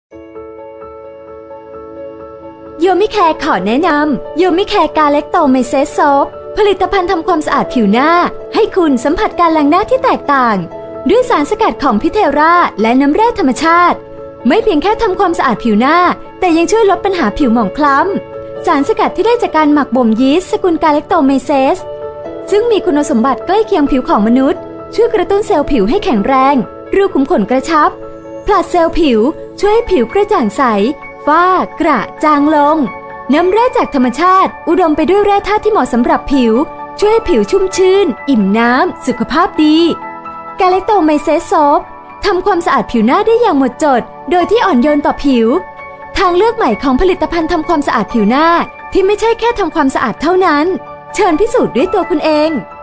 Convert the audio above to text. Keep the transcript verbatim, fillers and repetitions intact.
โยมิแคร์ขอแนะนำโยมิแคร์กาเล็กโตเมเซสโซฟผลิตภัณฑ์ทำความสะอาดผิวหน้าให้คุณสัมผัสการล้างหน้าที่แตกต่างด้วยสารสกัดของพิเทราและน้ำแร่ธรรมชาติไม่เพียงแค่ทำความสะอาดผิวหน้าแต่ยังช่วยลดปัญหาผิวหมองคล้ำสารสกัดที่ได้จากการหมักบ่มยีสต์สกุลกาเล็กโตเมเซสซึ่งมีคุณสมบัติใกล้เคียงผิวของมนุษย์ช่วยกระตุ้นเซลล์ผิวให้แข็งแรงรูขุมขนกระชับผลัดเซลล์ผิวช่วยให้ผิวกระจ่างใสฝ้ากระจางลงน้ำแร่จากธรรมชาติอุดมไปด้วยแร่ธาตุที่เหมาะสำหรับผิวช่วยให้ผิวชุ่มชื่นอิ่มน้ำสุขภาพดีกาเล็กโตเมเซสโซฟทำความสะอาดผิวหน้าได้อย่างหมดจดโดยที่อ่อนโยนต่อผิวทางเลือกใหม่ของผลิตภัณฑ์ทำความสะอาดผิวหน้าที่ไม่ใช่แค่ทำความสะอาดเท่านั้นเชิญพิสูจน์ด้วยตัวคุณเอง